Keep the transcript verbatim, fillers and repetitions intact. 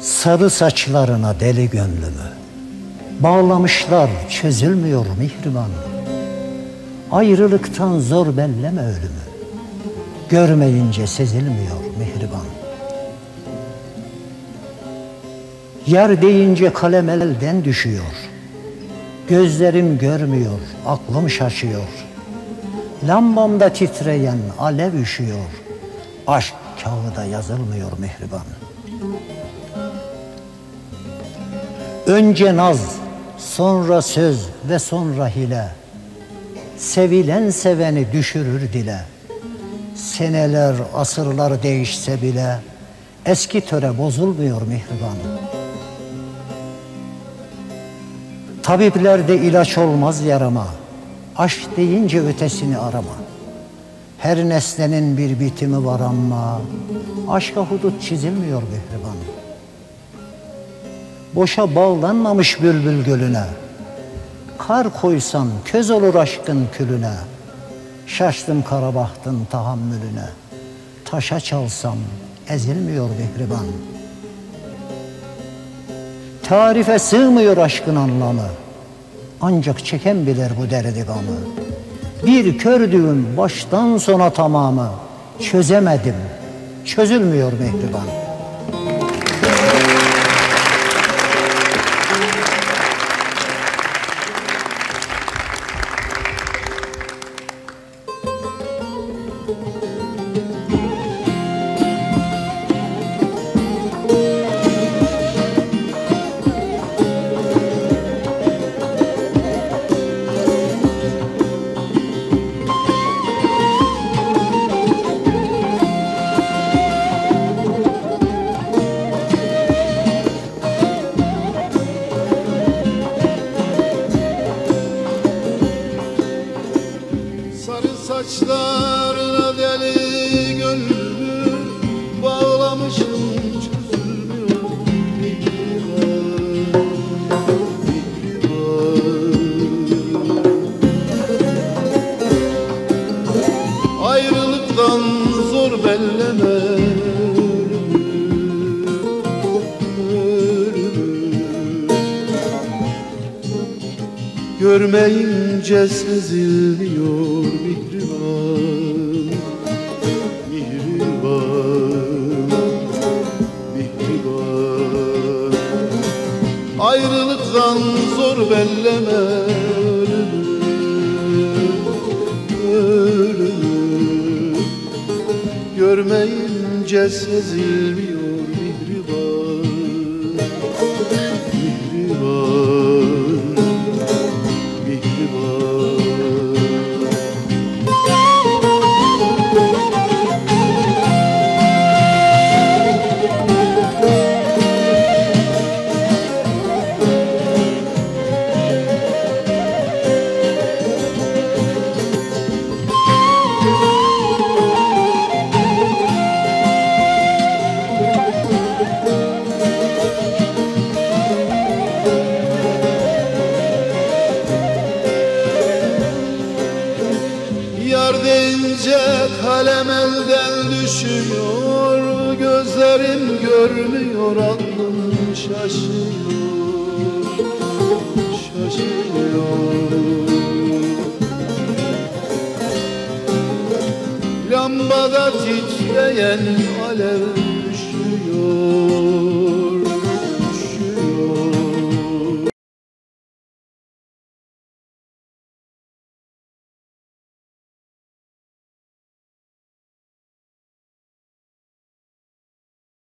Sarı saçlarına deli gönlümü bağlamışlar, çözülmüyor mihriban. Ayrılıktan zor belleme ölümü, görmeyince sezilmiyor mihriban. Yar deyince kalem elden düşüyor, gözlerim görmüyor, aklım şaşıyor. Lambamda titreyen alev üşüyor, aşk kağıda yazılmıyor mihriban. Önce naz, sonra söz ve sonra hile, sevilen seveni düşürür dile. Seneler, asırlar değişse bile eski töre bozulmuyor mihriban. Tabiplerde ilaç olmaz yarama, aşk deyince ötesini arama. Her nesnenin bir bitimi var ama aşka hudut çizilmiyor mihriban. Boşa bağlanmamış bülbül gölüne, kar koysan köz olur aşkın külüne. Şaştım kara bahtın tahammülüne, taşa çalsam ezilmiyor mihriban. Tarife sığmıyor aşkın anlamı, ancak çeken bilir bu derdi gamı. Bir kördüğüm baştan sona tamamı, çözemedim, çözülmüyor mihriban. Saçlarına deli gönlümü bağlamışım, çözülmüyor mihriban, mihriban. Ayrılıktan zor belleme ölümü, görmeyince sezilmiyor mihriban, mihriban, mihriban. Ayrılıktan zor belleme ölümü, ölümü. Görmeyince sezilmiyor mihriban, mihriban, mihriban. Yar deyince kalem elden düşüyor, gözlerim görmüyor, aklım şaşıyor, şaşıyor. Lambada titreyen alev düşüyor,